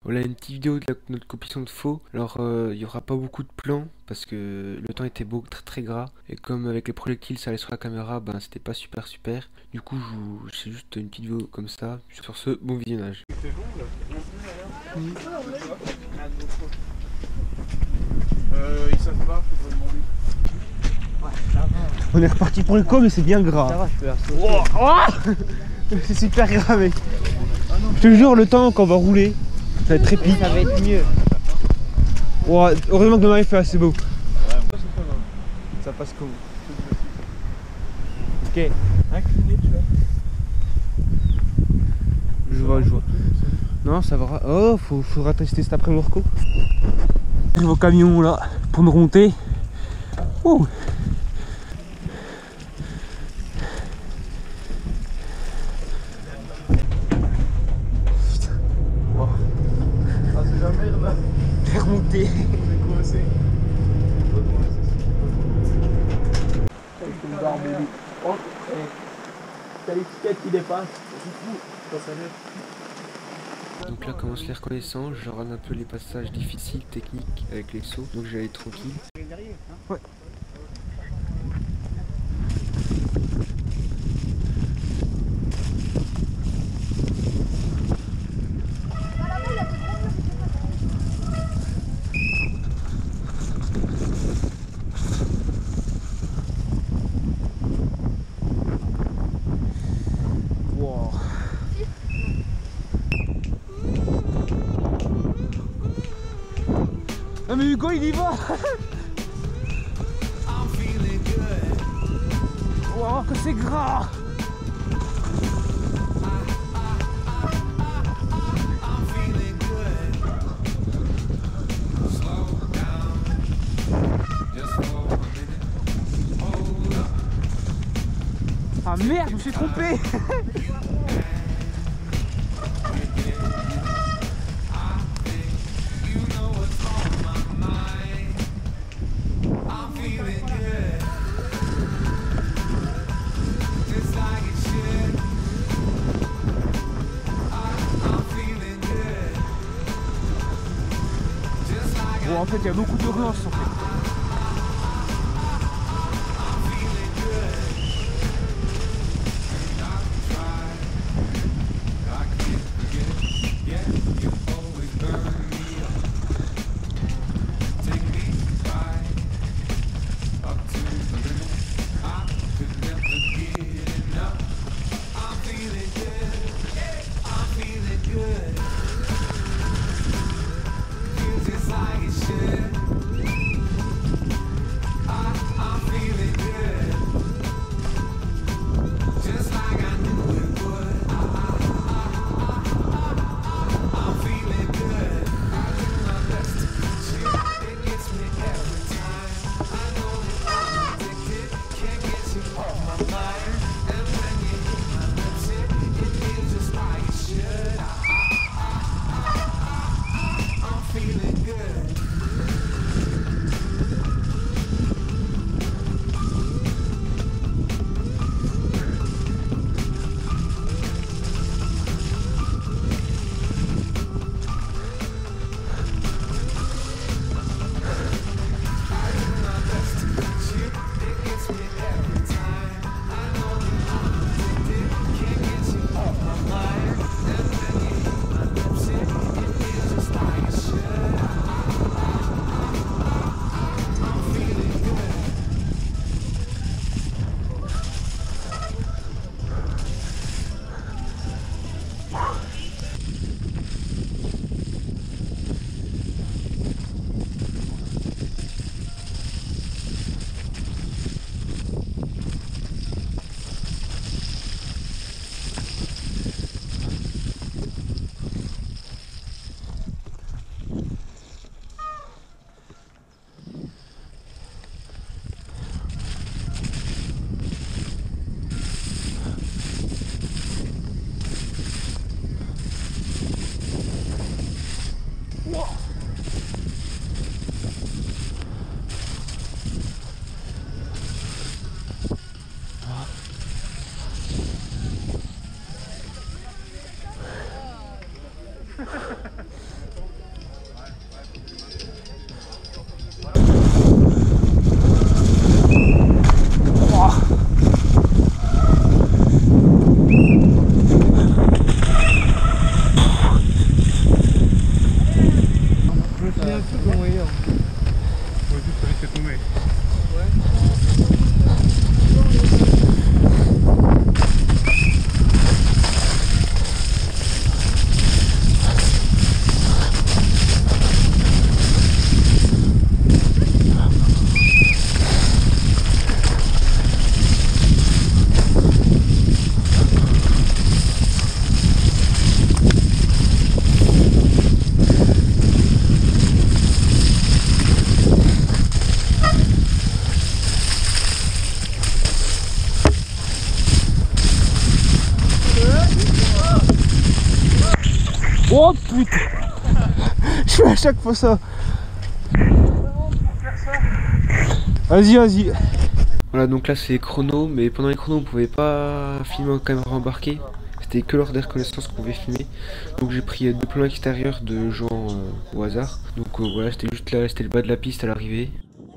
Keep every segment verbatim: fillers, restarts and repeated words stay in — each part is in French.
Voilà une petite vidéo de la- notre compétition de faux. Alors euh, il y aura pas beaucoup de plans parce que le temps était beau, très très gras. Et comme avec les projectiles ça allait sur la caméra, ben c'était pas super super. Du coup je vous- c'est juste une petite vidéo comme ça. Sur ce, bon visionnage. Euh, ils savent pas, faut demander. On est reparti pour le coup, mais c'est bien gras. Ça va, je peux la sauter. Oh, oh c'est super grave, mec. Je te jure, le temps qu'on va rouler, ça va être épique. Ça va être mieux. Oh, heureusement que demain il fait assez beau. Ça passe comme. Ok. Incliné, tu vois. Je vois, je vois. Non, ça va. Oh, faut, faudra tester cet après-midi, Marco. J'arrive au camion là pour me remonter. Oh. Ah, c'est la merde là. J'ai remonté. On est coincé. Quelques barbelés. Oh, t'as l'étiquette qui dépasse. Ça s'enlève. Donc là commence les reconnaissances, je rate un peu les passages difficiles, techniques avec les sauts, donc j'allais tranquille. Ouais. Wow. Ah mais Hugo il y va. Wow, que c'est gras. Ah merde, je me suis trompé. Bon, en fait, il y a beaucoup de relance en fait. Je fais à chaque fois ça. Vas-y, vas-y. Voilà, donc là c'est les chronos, mais pendant les chronos on pouvait pas filmer en caméra embarquée. C'était que lors des reconnaissances qu'on pouvait filmer. Donc j'ai pris deux plans extérieurs de gens euh, au hasard. Donc euh, voilà, c'était juste là, c'était le bas de la piste à l'arrivée.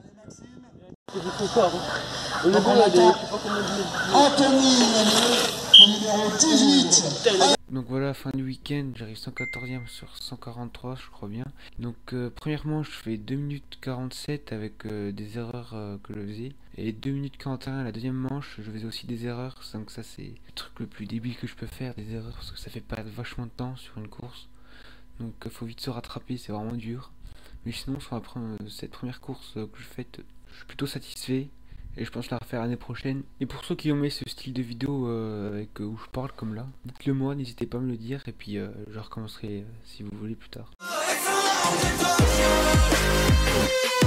Donc voilà, fin du week-end, j'arrive cent quatorzième sur cent quarante-trois, je crois bien. Donc euh, premièrement, je fais deux minutes quarante-sept avec euh, des erreurs euh, que je faisais. Et deux minutes quarante et un à la deuxième manche, je faisais aussi des erreurs. Donc ça c'est le truc le plus débile que je peux faire, des erreurs, parce que ça fait perdre vachement de temps sur une course. Donc il euh, faut vite se rattraper, c'est vraiment dur. Mais sinon, sur après, euh, cette première course euh, que je fais, je suis plutôt satisfait. Et je pense la refaire l'année prochaine. Et pour ceux qui ont aimé ce style de vidéo euh, avec, euh, où je parle comme là, dites-le moi, n'hésitez pas à me le dire. Et puis euh, je recommencerai euh, si vous voulez plus tard.